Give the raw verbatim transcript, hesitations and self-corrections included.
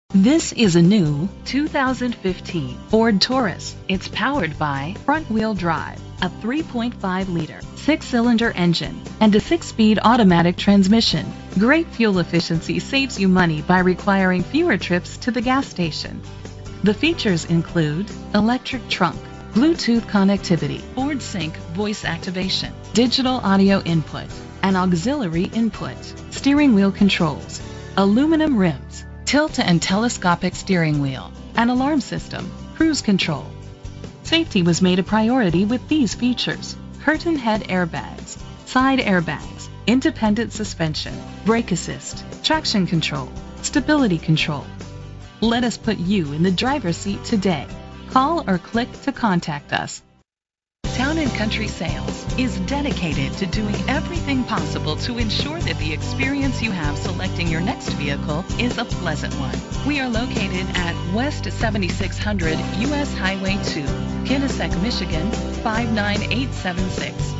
This is a new two thousand fifteen Ford Taurus. It's powered by front-wheel drive, a three point five liter six-cylinder engine, and a six-speed automatic transmission. Great fuel efficiency saves you money by requiring fewer trips to the gas station. The features include electric trunk, Bluetooth connectivity, Ford Sync voice activation, digital audio input, an auxiliary input, steering wheel controls, aluminum rims, tilt and telescopic steering wheel, an alarm system, cruise control. Safety was made a priority with these features: curtain head airbags, side airbags, independent suspension, brake assist, traction control, stability control. Let us put you in the driver's seat today. Call or click to contact us. Town and Country Sales is dedicated to doing everything possible to ensure that the experience you have selecting your next vehicle is a pleasant one. We are located at West seventy-six hundred U S Highway two, Kinnesec, Michigan five nine eight seven six.